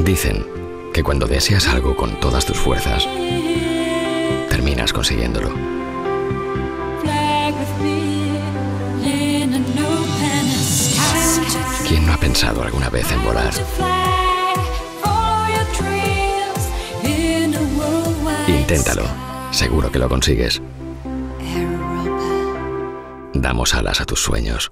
Dicen que cuando deseas algo con todas tus fuerzas, terminas consiguiéndolo. ¿Quién no ha pensado alguna vez en volar? Inténtalo, seguro que lo consigues. Damos alas a tus sueños.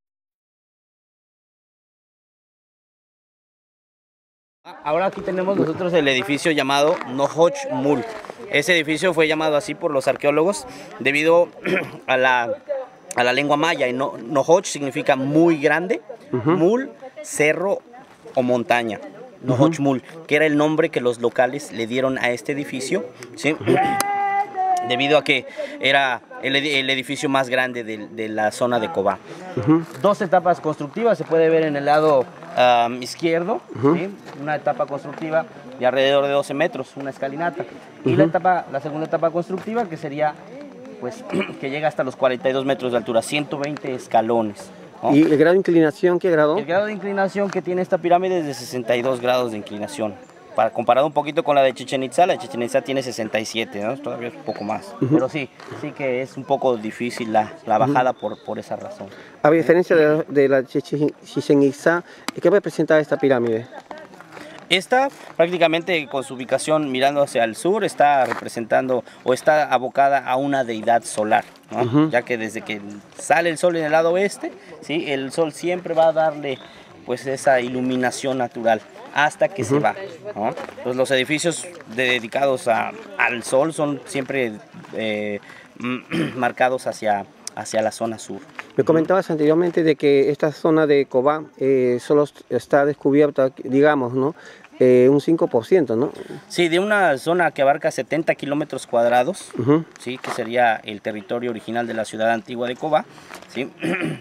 Ahora aquí tenemos nosotros el edificio llamado Nohoch Mul. Ese edificio fue llamado así por los arqueólogos debido a la lengua maya. Y Nohoch significa muy grande, Mul, cerro o montaña. Nohoch Mul, que era el nombre que los locales le dieron a este edificio, ¿sí? Debido a que era el edificio más grande de la zona de Cobá. Dos etapas constructivas, se puede ver en el lado izquierdo, ¿sí? Una etapa constructiva de alrededor de 12 metros, una escalinata. Y la segunda etapa constructiva, que sería, pues, que llega hasta los 42 metros de altura, 120 escalones, ¿no? ¿Y el grado de inclinación qué grado? El grado de inclinación que tiene esta pirámide es de 62 grados de inclinación. Comparado un poquito con la de Chichén Itzá, la de Chichén Itzá tiene 67, ¿no? Todavía es un poco más. Pero sí que es un poco difícil la bajada por esa razón. A diferencia de la Chichén Itzá, ¿qué representa esta pirámide? Esta, prácticamente con su ubicación mirando hacia el sur, está representando o está abocada a una deidad solar, ¿no? Ya que desde que sale el sol en el lado oeste, ¿sí? El sol siempre va a darle, pues, esa iluminación natural hasta que se va, ¿no? Pues los edificios dedicados al sol son siempre marcados hacia la zona sur. Me comentabas anteriormente de que esta zona de Cobá solo está descubierta, digamos, ¿no? Un 5%, ¿no? Sí, de una zona que abarca 70 kilómetros cuadrados, ¿sí? Que sería el territorio original de la ciudad antigua de Cobá, ¿sí?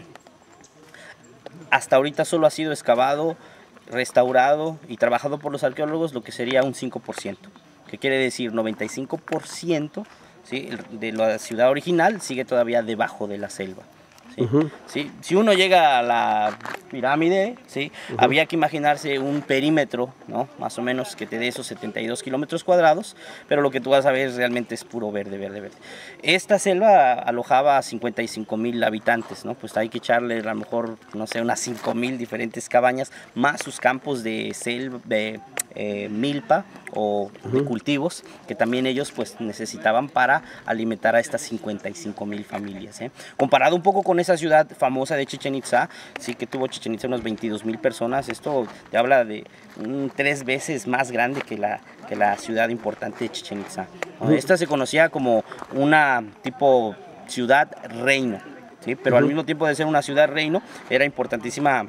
Hasta ahorita solo ha sido excavado, restaurado y trabajado por los arqueólogos lo que sería un 5%, que quiere decir 95%, ¿sí? De la ciudad original sigue todavía debajo de la selva. ¿Sí? ¿Sí? Si uno llega a la pirámide, ¿sí? Había que imaginarse un perímetro, ¿no? Más o menos que te dé esos 72 kilómetros cuadrados, pero lo que tú vas a ver realmente es puro verde, verde, verde. Esta selva alojaba a 55,000 habitantes, ¿no? Pues hay que echarle a lo mejor, no sé, unas 5,000 diferentes cabañas, más sus campos de selva, de milpa o de cultivos, que también ellos, pues, necesitaban para alimentar a estas 55,000 familias, ¿eh? Comparado un poco con esa ciudad famosa de Chichén Itzá, sí, que tuvo Chichén Itzá unas 22,000 personas. Esto te habla de 3 veces más grande que la ciudad importante de Chichén Itzá, ¿no? Esta se conocía como una tipo ciudad reino, ¿sí? Pero al mismo tiempo de ser una ciudad reino, era importantísima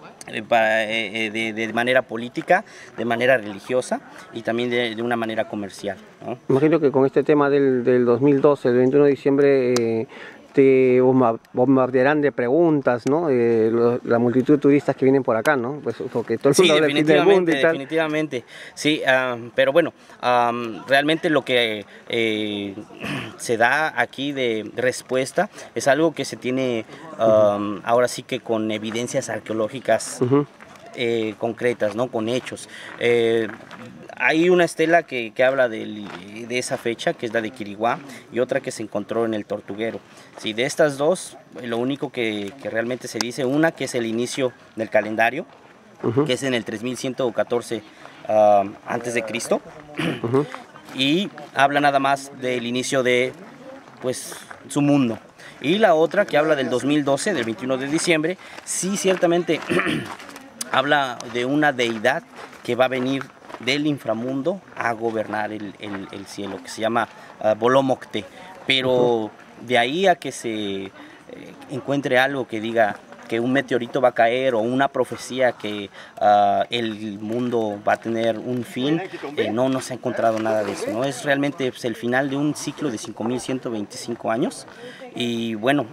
de manera política, de manera religiosa y también de una manera comercial, ¿no? Imagino que con este tema del 2012, el 21 de diciembre, te bombardearán de preguntas, ¿no? La multitud de turistas que vienen por acá, ¿no? Pues porque todo el mundo habla del mundo y tal. Definitivamente, sí, pero bueno, realmente lo que se da aquí de respuesta es algo que se tiene ahora sí que con evidencias arqueológicas concretas, ¿no? Con hechos. Hay una estela que habla de esa fecha, que es la de Quiriguá, y otra que se encontró en el Tortuguero. Sí, de estas dos, lo único que realmente se dice, una que es el inicio del calendario, que es en el 3114 antes de Cristo, y habla nada más del inicio de, pues, su mundo. Y la otra que habla del 2012, del 21 de diciembre, sí, ciertamente habla de una deidad que va a venir del inframundo a gobernar el cielo, que se llama Bolomocte. Pero de ahí a que se encuentre algo que diga que un meteorito va a caer o una profecía que el mundo va a tener un fin, no se ha encontrado nada de eso, ¿no? Es realmente, pues, el final de un ciclo de 5,125 años y bueno,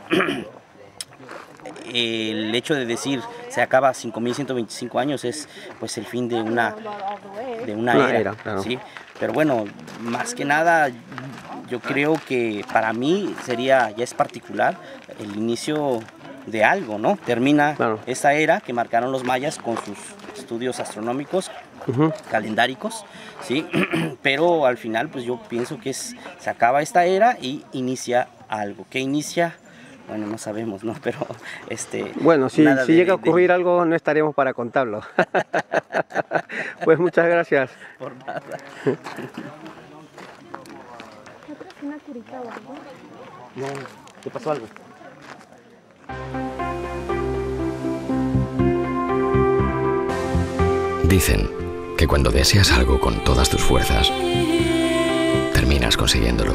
el hecho de decir se acaba 5,125 años es, pues, el fin de una era, claro. ¿Sí? Pero bueno, más que nada yo creo que para mí ya es particular el inicio de algo, ¿no? Termina esa era que marcaron los mayas con sus estudios astronómicos calendáricos, ¿sí? Pero al final pues yo pienso que se acaba esta era y inicia algo. ¿Qué inicia? Bueno, no sabemos, ¿no? Pero bueno, si llega a ocurrir algo, no estaremos para contarlo. Pues muchas gracias. Por nada. ¿Una curita o algo? No, ¿te pasó algo? Dicen que cuando deseas algo con todas tus fuerzas, terminas consiguiéndolo.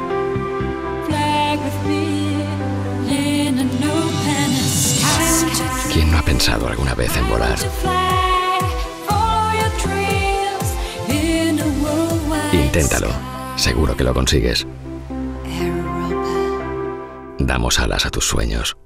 ¿Quién no ha pensado alguna vez en volar? Inténtalo, seguro que lo consigues. Damos alas a tus sueños.